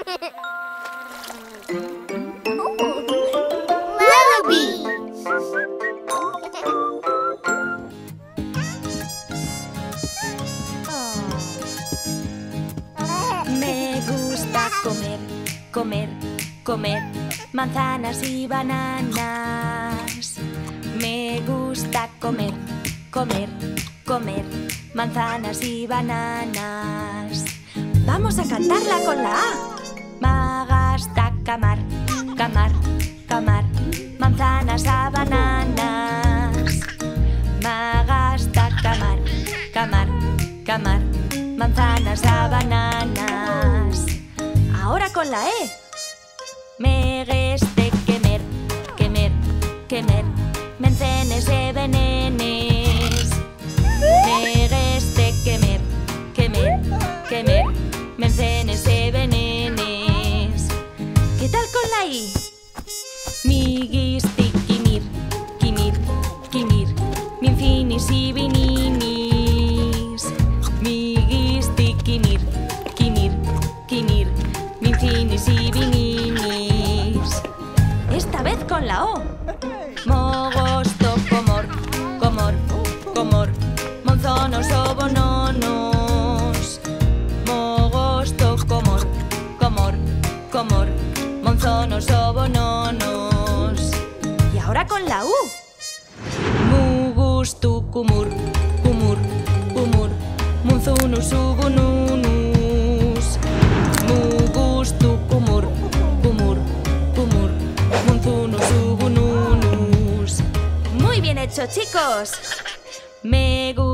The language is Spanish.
Lullaby. Me gusta comer, comer, comer manzanas y bananas. Me gusta comer, comer, comer manzanas y bananas. Vamos a cantarla con la A. Magasta camar, camar, camar manzanas a bananas. Magasta camar, camar, camar manzanas a bananas. Ahora con la E. Megueste quemer, quemer, quemer mencenes e venenes. Megueste quemer, quemer, quemer mencenes e venenes. ¿Qué tal con la I? Miguisti quimir, quimir, quimir minfinis y vininis. Migisti quimir, quimir, quimir minfinis y vininis. Esta vez con la O. Mogosto comor, comor, comor monzonos o bononos. Mogosto comor, comor, comor monzonos o bononos. Y ahora con la U. Mugustu kumur, kumur, kumur munzunus ubununus. Mugustu kumur, kumur, kumur munzunus ubununus. Muy bien hecho, chicos. Me gusta